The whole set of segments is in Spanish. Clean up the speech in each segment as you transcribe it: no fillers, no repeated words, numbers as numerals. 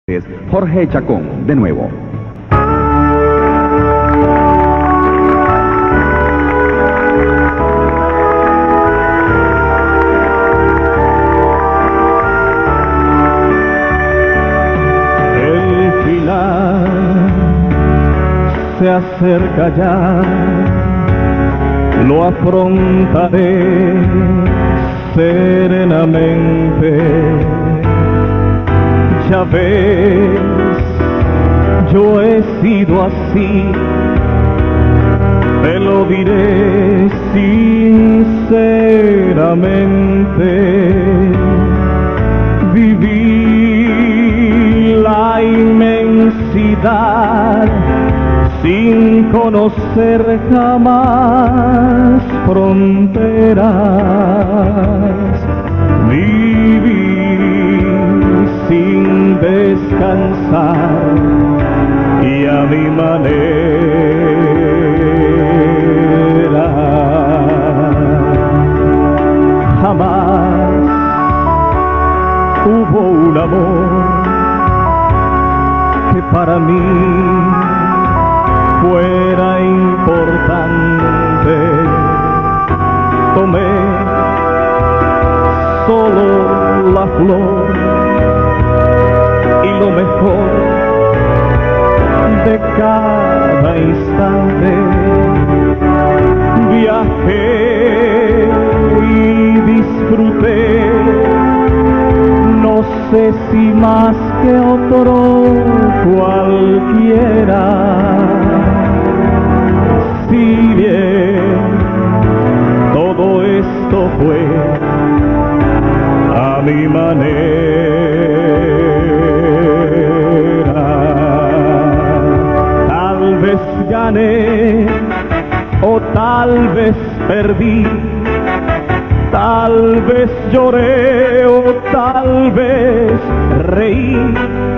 Jorge Chacón, de nuevo. El final se acerca ya, lo afrontaré serenamente. Ya ves, yo he sido así, te lo diré sinceramente. Viví la inmensidad sin conocer jamás fronteras. Viví sin descansar y a mi manera. Jamás hubo un amor que para mí fuera importante. Tomé solo la flor y lo mejor de cada instante. Viajé y disfruté, no sé si más que otro cualquiera. Si bien todo esto fue a mi manera, tal vez gané o tal vez perdí, tal vez lloré o tal vez reí.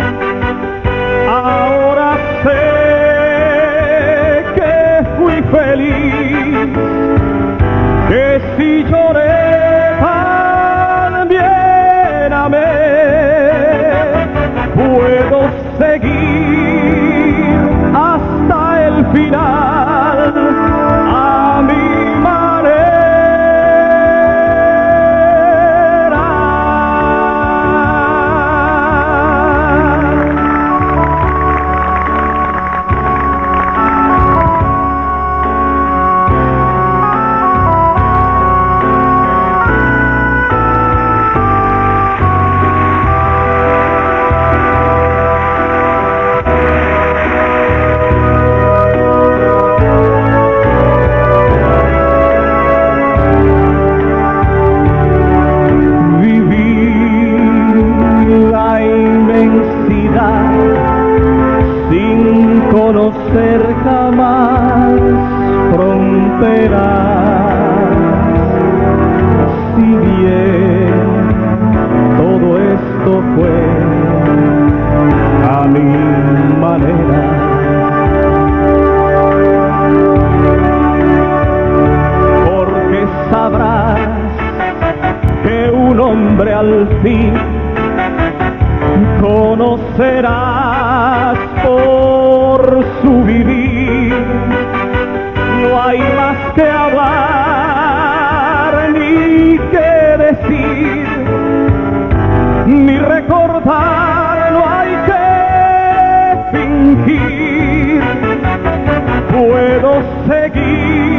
Ahora sé que fui feliz, que si lloré también amé. Puedo seguir hasta el final a mi sin conocer jamás fronteras. Si bien todo esto fue a mi manera, porque sabrás que un hombre al fin conocerás por su vivir. No hay más que hablar ni que decir, ni recordar, no hay que fingir. Puedo seguir